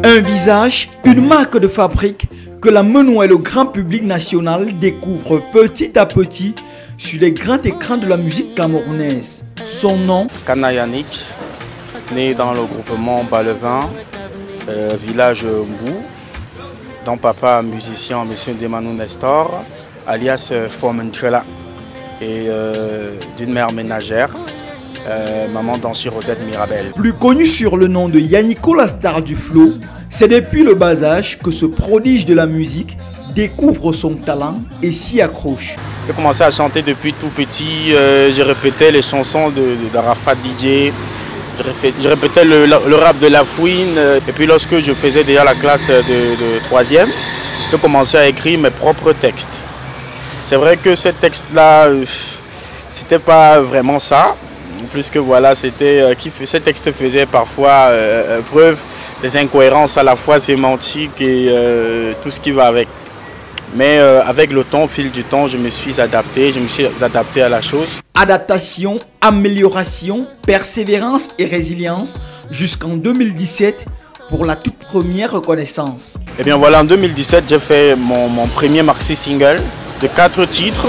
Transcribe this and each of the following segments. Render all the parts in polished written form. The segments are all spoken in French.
Un visage, une marque de fabrique que la Menoua et le grand public national découvrent petit à petit sur les grands écrans de la musique camerounaise. Son nom, Kana Yannick, né dans le groupement Balevin, village Mbou, dont papa musicien, M. Demanou Nestor, alias Fomentrela, et d'une mère ménagère, maman d'Anchi Rosette Mirabel. Plus connu sur le nom de Yannico la star du flow, c'est depuis le bas âge que ce prodige de la musique découvre son talent et s'y accroche. J'ai commencé à chanter depuis tout petit, je répétais les chansons de Rafat DJ, je répétais le rap de La Fouine, et puis lorsque je faisais déjà la classe de 3e, j'ai commencé à écrire mes propres textes. C'est vrai que ces textes-là, c'était pas vraiment ça, plus que voilà, ces textes faisaient parfois preuve des incohérences à la fois sémantiques et tout ce qui va avec. Mais avec le temps, au fil du temps, je me suis adapté à la chose. Adaptation, amélioration, persévérance et résilience jusqu'en 2017 pour la toute première reconnaissance. Et bien voilà, en 2017, j'ai fait mon premier maxi single de 4 titres.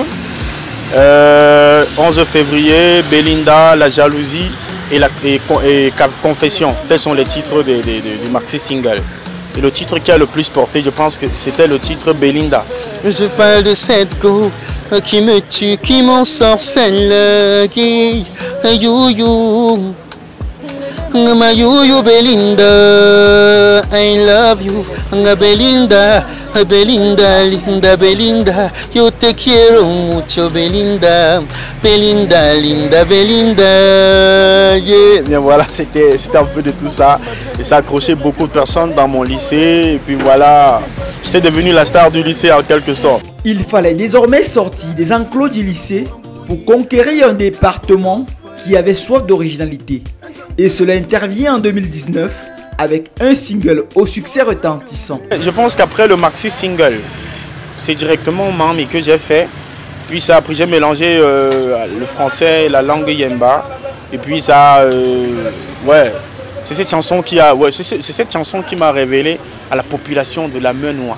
11 février, Belinda, La Jalousie et Confession. Tels sont les titres du maxi single. Et le titre qui a le plus porté, je pense que c'était le titre Belinda. Je parle de cette go qui me tue, qui m'ensorcelle, qui you. Ma you Belinda, I love you, Belinda, Belinda, linda Belinda, yo te quiero mucho Belinda, Belinda, linda Belinda, yeah. Bien voilà, c'était un peu de tout ça et ça a accroché beaucoup de personnes dans mon lycée et puis voilà, j'étais devenu la star du lycée en quelque sorte. Il fallait désormais sortir des enclos du lycée pour conquérir un département qui avait soif d'originalité. Et cela intervient en 2019 avec un single au succès retentissant. Je pense qu'après le maxi single, c'est directement Mami que j'ai fait. Puis ça, après j'ai mélangé le français et la langue yemba. Et puis ça, ouais, c'est cette chanson qui m'a révélé à la population de la Menoua.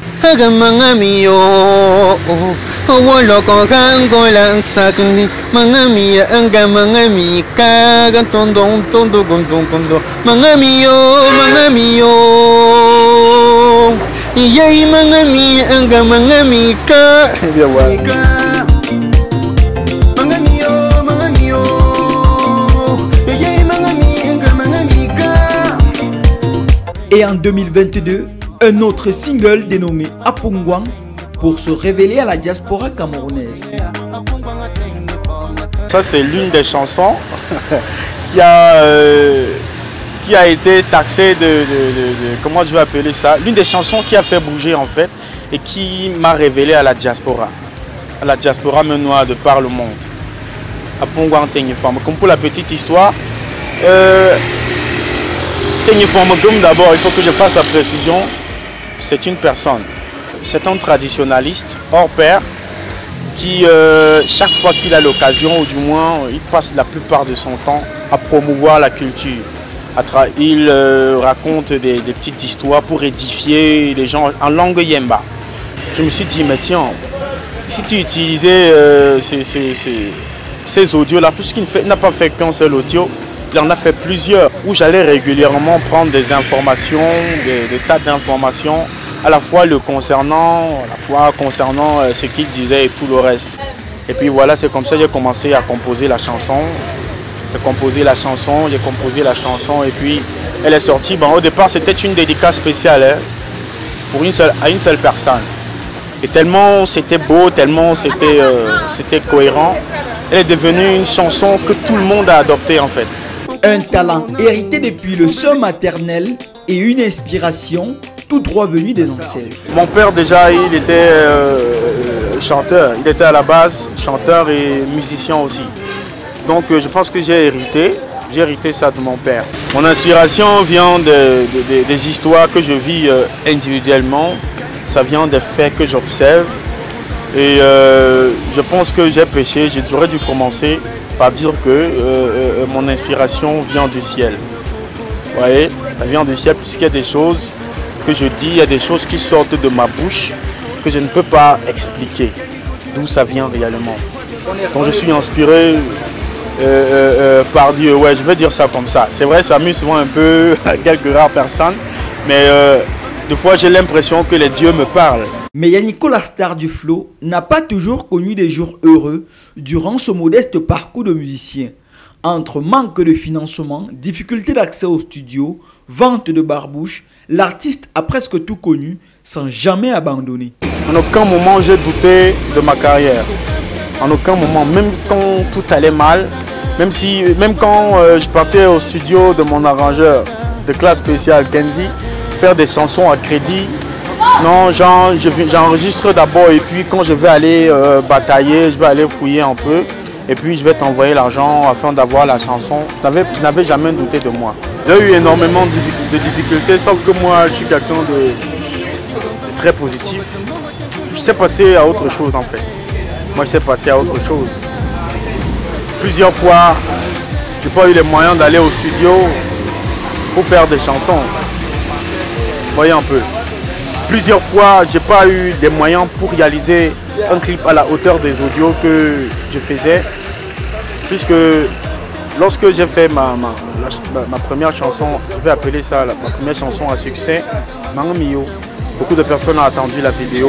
Et en 2022, un autre single dénommé Apungwang pour se révéler à la diaspora camerounaise. Ça c'est l'une des chansons qui a été taxée comment je vais appeler ça, l'une des chansons qui a fait bouger en fait et qui m'a révélé à la diaspora menois de par le monde. Apungwang Tenyeforme. Comme pour la petite histoire, d'abord, il faut que je fasse la précision, c'est une personne. C'est un traditionnaliste hors pair qui, chaque fois qu'il a l'occasion, ou du moins, il passe la plupart de son temps à promouvoir la culture. Il raconte des petites histoires pour édifier les gens en langue yemba. Je me suis dit, mais tiens, si tu utilisais ces audios-là, puisqu'il n'a pas fait qu'un seul audio, il en a fait plusieurs où j'allais régulièrement prendre des informations, des tas d'informations, à la fois concernant ce qu'il disait et tout le reste. Et puis voilà, c'est comme ça que j'ai commencé à composer la chanson. J'ai composé la chanson et puis elle est sortie. Bon, au départ, c'était une dédicace spéciale à une seule personne. Et tellement c'était beau, tellement c'était cohérent, elle est devenue une chanson que tout le monde a adoptée en fait. Un talent hérité depuis le sein maternel et une inspiration tout droit venue des ancêtres. Mon père déjà, il était chanteur, il était à la base chanteur et musicien aussi. Donc je pense que j'ai hérité ça de mon père. Mon inspiration vient des histoires que je vis individuellement, ça vient des faits que j'observe. Et je pense que j'ai péché, j'aurais dû commencer par dire que mon inspiration vient du ciel. Vous voyez, ça vient du ciel puisqu'il y a des choses que je dis, il y a des choses qui sortent de ma bouche que je ne peux pas expliquer d'où ça vient réellement. Donc je suis inspiré par Dieu, ouais, je vais dire ça comme ça. C'est vrai, ça amuse souvent un peu quelques rares personnes, mais des fois j'ai l'impression que les dieux me parlent. Mais Yannico, la star du flow, n'a pas toujours connu des jours heureux durant ce modeste parcours de musicien. Entre manque de financement, difficulté d'accès au studio, vente de barbouche, l'artiste a presque tout connu sans jamais abandonner. En aucun moment j'ai douté de ma carrière. En aucun moment, même quand tout allait mal, même quand je partais au studio de mon arrangeur de classe spéciale Kenzie, faire des chansons à crédit. Non, j'enregistre d'abord et puis quand je vais aller batailler, je vais aller fouiller un peu et puis je vais t'envoyer l'argent afin d'avoir la chanson. Je n'avais jamais douté de moi. J'ai eu énormément de difficultés, sauf que moi je suis quelqu'un de très positif. Je sais passer à autre chose en fait. Moi je sais passer à autre chose. Plusieurs fois, je n'ai pas eu les moyens d'aller au studio pour faire des chansons. Voyez un peu. Plusieurs fois, je n'ai pas eu des moyens pour réaliser un clip à la hauteur des audios que je faisais. Puisque lorsque j'ai fait ma première chanson, je vais appeler ça ma première chanson à succès, Mangamio. Beaucoup de personnes ont attendu la vidéo.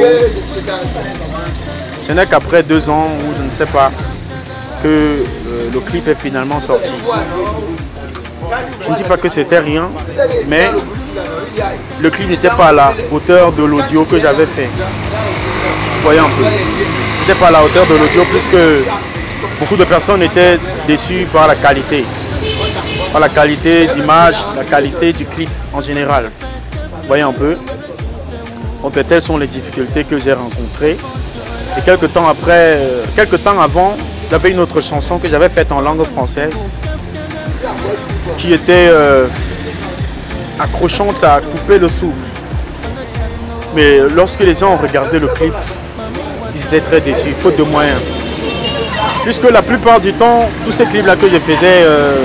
Ce n'est qu'après 2 ans, ou je ne sais pas, que le clip est finalement sorti. Je ne dis pas que c'était rien, mais le clip n'était pas à la hauteur de l'audio que j'avais fait. Voyez un peu. C'était pas à la hauteur de l'audio puisque beaucoup de personnes étaient déçues par la qualité. Par la qualité d'image, la qualité du clip en général. Voyez un peu. Donc telles sont les difficultés que j'ai rencontrées. Et quelques temps avant, j'avais une autre chanson que j'avais faite en langue française qui était accrochante à couper le souffle. Mais lorsque les gens ont regardé le clip, ils étaient très déçus, faute de moyens. Puisque la plupart du temps, tous ces clips-là que je faisais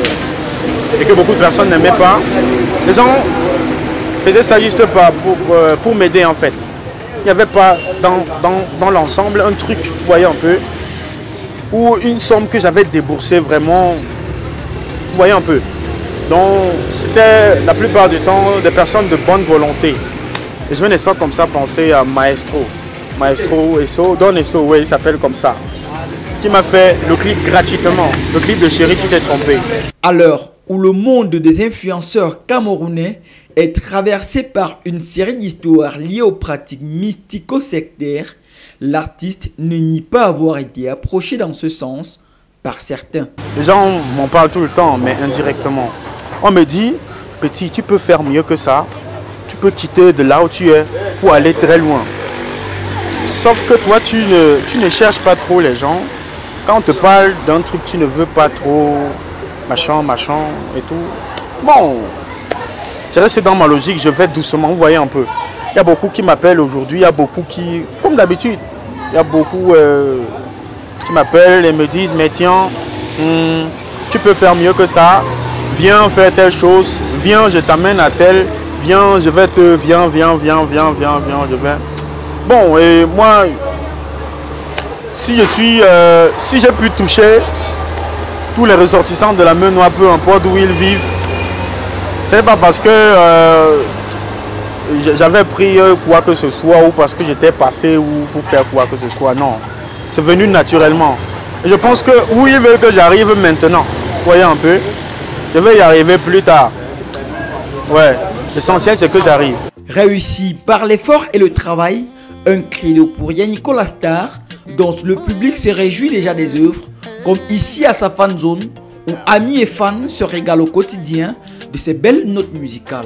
et que beaucoup de personnes n'aimaient pas, les gens faisaient ça juste pour m'aider en fait. Il n'y avait pas dans l'ensemble un truc, vous voyez un peu, ou une somme que j'avais déboursée vraiment, vous voyez un peu. Donc c'était la plupart du temps des personnes de bonne volonté. Et je vais, n'est-ce pas, comme ça penser à Maestro Esso, Don Esso, oui, il s'appelle comme ça, qui m'a fait le clip gratuitement, le clip de Chérie, tu t'es trompé. À l'heure où le monde des influenceurs camerounais est traversé par une série d'histoires liées aux pratiques mystico-sectaires, l'artiste ne nie pas avoir été approché dans ce sens par certains. Les gens m'en parlent tout le temps, mais indirectement. On me dit, petit, tu peux faire mieux que ça. Tu peux quitter de là où tu es pour aller très loin. Sauf que toi, tu ne cherches pas trop les gens. Quand on te parle d'un truc, tu ne veux pas trop machin et tout. Bon, je reste dans ma logique, je vais doucement, vous voyez un peu. Il y a beaucoup qui m'appellent aujourd'hui, il y a beaucoup qui, comme d'habitude, il y a beaucoup qui m'appellent et me disent, mais tiens, tu peux faire mieux que ça, viens faire telle chose, viens, je t'amène à tel, viens, je vais te, viens, je vais. Bon, et moi, si j'ai pu toucher tous les ressortissants de la Menoie, peu importe où ils vivent, c'est pas parce que j'avais pris quoi que ce soit ou parce que j'étais passé ou pour faire quoi que ce soit, non. C'est venu naturellement. Et je pense que où ils veulent que j'arrive maintenant, voyez un peu, je vais y arriver plus tard. Ouais, l'essentiel c'est que j'arrive. Réussi par l'effort et le travail, un credo pour Yannico la star, dont le public se réjouit déjà des œuvres, comme ici à sa fan zone, où amis et fans se régalent au quotidien de ces belles notes musicales.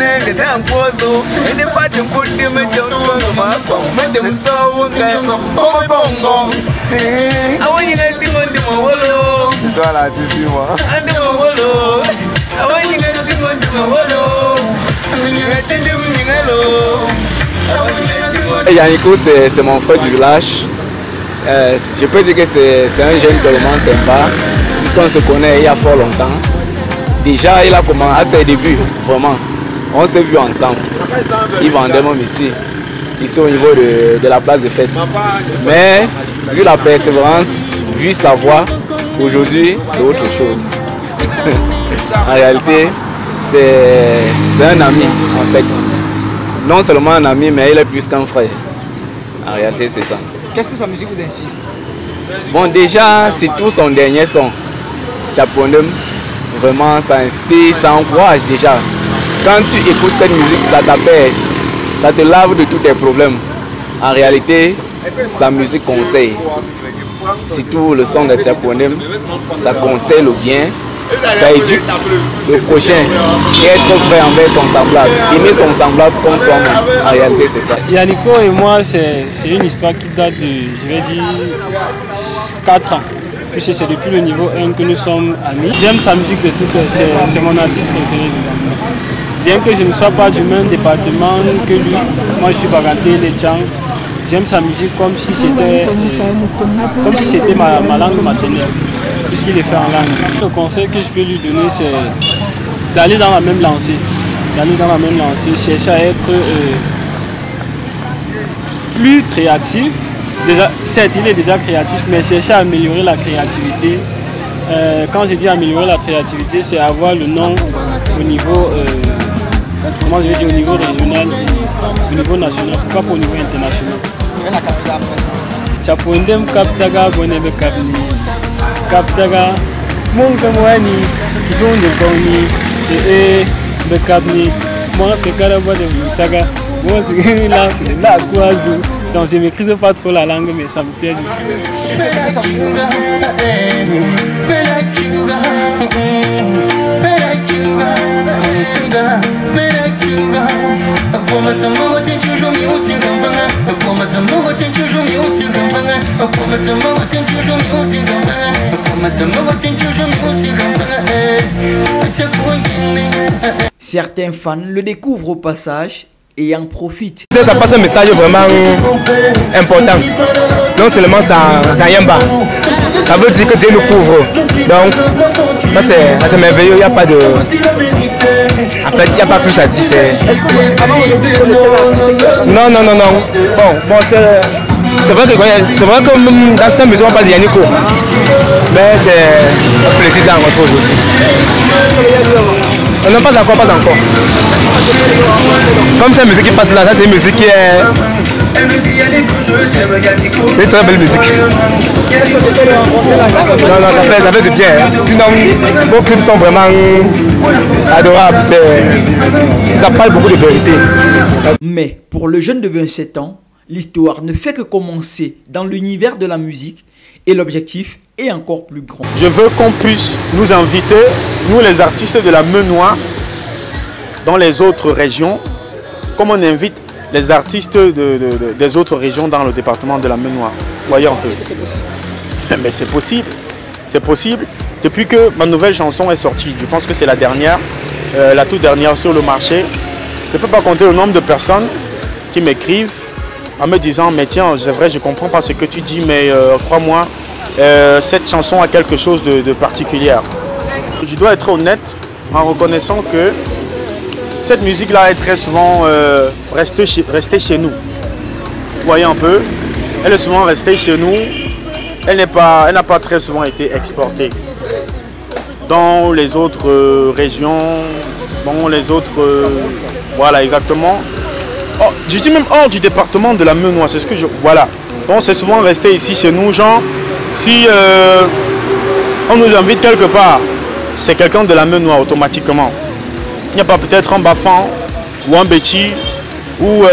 Yannico, c'est mon frère du village. Je peux dire que c'est un jeune tellement sympa, puisqu'on se connaît il y a fort longtemps. Déjà, il a commencé à ses débuts, vraiment. On s'est vu ensemble. Ils vendaient même ici au niveau de la place de fête. Mais vu la persévérance, vu sa voix, aujourd'hui c'est autre chose. En réalité, c'est un ami en fait. Non seulement un ami, mais il est plus qu'un frère. En réalité, c'est ça. Qu'est-ce que sa musique vous inspire? Bon, déjà, c'est tout son dernier son. Tchapondem, vraiment, ça inspire, ça encourage déjà. Quand tu écoutes cette musique, ça t'apaise, ça te lave de tous tes problèmes. En réalité, sa musique conseille. Surtout le son de Tchapondem, ça conseille le bien, ça éduque le prochain et être vrai envers son semblable. Aimer son semblable comme soi-même. En réalité, c'est ça. Yannico et moi, c'est une histoire qui date de, je vais dire, 4 ans. Puisque c'est depuis le niveau 1 que nous sommes amis. J'aime sa musique de tout cœur, c'est mon artiste préféré. Bien que je ne sois pas du même département que lui, moi je suis Bagaté, les Tchang. J'aime sa musique comme si c'était ma langue maternelle, puisqu'il est fait en langue. Le conseil que je peux lui donner, c'est d'aller dans la même lancée. Chercher à être plus créatif. Déjà, certes, il est déjà créatif, mais chercher à améliorer la créativité. Quand je dis améliorer la créativité, c'est avoir le nom au niveau, comment je vais dire, au niveau régional, au niveau national, pourquoi pas au niveau international. Tchapondem kapdaga bonebe kapni, kapdaga monka mwani, jonde kauni, bekapni, moi c'est caraba de mutaga, moi c'est la guazu. Donc je ne maîtrise pas trop la langue, mais ça me plaît. Certains fans le découvrent au passage et en profitent. Ça passe un message vraiment important. Non seulement ça yamba. Ça veut dire que Dieu nous couvre. Donc ça c'est merveilleux. Il n'y a pas de. En fait, il n'y a pas plus à dire. Non. Bon, c'est vrai que dans cette maison on parle de Yannico. Mais c'est un plaisir d'en rencontrer aujourd'hui. Non, pas encore. Comme cette musique qui passe là, ça c'est une musique qui est... C'est une très belle musique. Non, ça fait du bien. Sinon, vos clips sont vraiment adorables. Ça parle beaucoup de vérité. Mais pour le jeune de 27 ans, l'histoire ne fait que commencer dans l'univers de la musique et l'objectif est encore plus grand. Je veux qu'on puisse nous inviter, nous les artistes de la Menois, dans les autres régions, comme on invite les artistes des autres régions dans le département de la Menois. Voyez un peu. Mais c'est possible. C'est possible. Depuis que ma nouvelle chanson est sortie, je pense que c'est la dernière, la toute dernière sur le marché, je ne peux pas compter le nombre de personnes qui m'écrivent en me disant mais tiens, c'est vrai, je ne comprends pas ce que tu dis, mais crois-moi, cette chanson a quelque chose de particulier. Je dois être honnête en reconnaissant que cette musique-là est très souvent restée chez nous. Vous voyez un peu, elle est souvent restée chez nous, elle n'a pas très souvent été exportée. Dans les autres régions, dans les autres... voilà, exactement. Oh, je dis même hors du département de la Menois, c'est ce que je... Voilà. Donc c'est souvent resté ici chez nous, genre, si on nous invite quelque part, c'est quelqu'un de la Menois automatiquement. Il n'y a pas peut-être un Bafan ou un Béti ou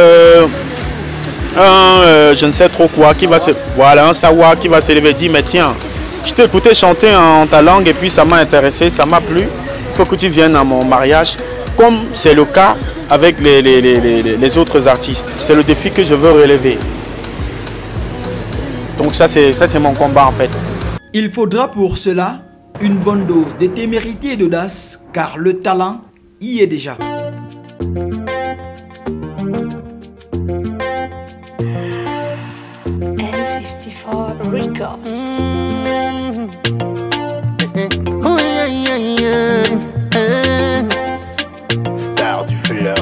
je ne sais trop quoi qui va se... Voilà, un Sawa qui va se lever et dire mais tiens, je t'ai écouté chanter en ta langue et puis ça m'a intéressé, ça m'a plu. Il faut que tu viennes à mon mariage, comme c'est le cas avec les autres artistes. C'est le défi que je veux relever. Donc ça c'est mon combat en fait. Il faudra pour cela une bonne dose de témérité et d'audace, car le talent y est déjà. N54 Records. Star du fleur.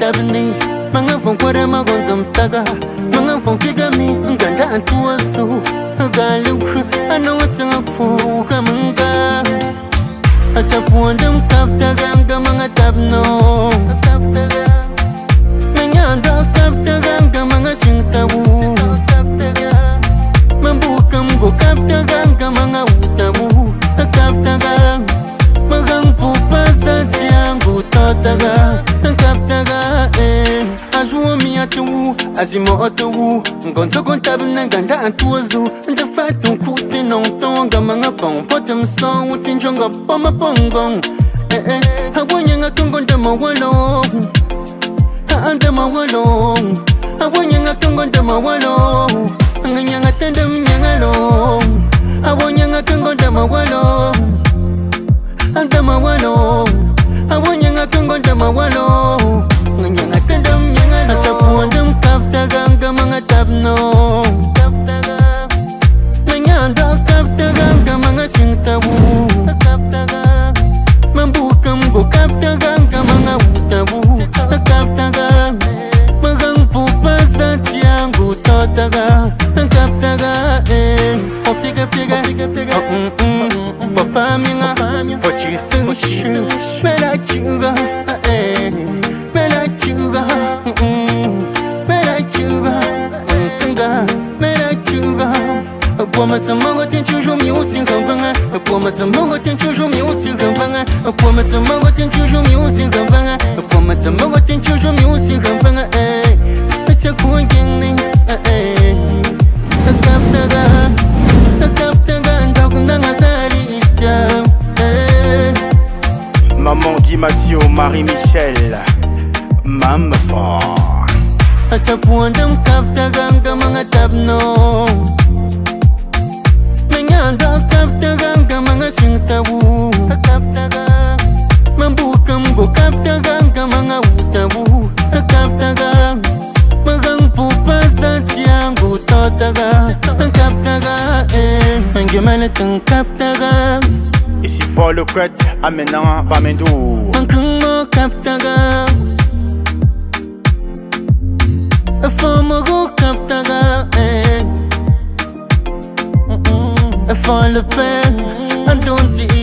tabni Mga fong kware magonzam taga Mga fong kigami Nganda antuasu Galuk Ano watanga kfu Kamanga Achapuandam kaptaga Nga mga tabno Menyanda kaptaga Nga mga singtabu Mambukam go kaptaga Nga mga utabu Kaptaga Magang pupasa tiangu totaga Kaptaga Ajua mi atu Azimo atu Ngonzo kontab Nanganda antuazu Nda fatun kuti nongtonga Mga pong potem song Utinjonga poma pongong Hawanya nga tungonda mawalo Anda mawalo Hawanya nga tungonda mawalo Nganya nga tenda mnyangalo Hawanya nga tungonda mawalo Anda mawalo Hawanya nga tungonda mawalo Nganya nga tenda mnyangalo Achapuandam kaptaga Nga mga tabno Menyanda kaptaga Nga mga singtabu Mambukam go kaptaga Nga mga utabu Kaptaga Magang pupasa tiangu totaga Kaptaga Optiga piga Papa minga Pochi sing Mela chuga Mela chuga Mela chuga Tanga Mela chuga Kwama tsamango tenchu jumi usi kamvanga Kwama tsamango tenchu jumi usi kamvanga Kwama tsamango tenchu jumi usi kamvanga Kwama tsamango tenchu jumi usi kamvanga Acha kuangeni Kaptaga Kaptaga Ndakundanga sari ita Maman Guy Mathieu, Marie-Michel, Mam fort. Achapuandam kaptaga Nga mga tabno Menyanda kaptaga Nga mga singtabu Kaptaga Mambukam go kaptaga Nga mga utabu Kaptaga Magang pupasa tiangu totaga Kaptaga Ngemana tang kaptaga Ici fort le quête, amenant Bamendou. Ankung mo kaptaga Fomo go kaptaga For le pen Andonti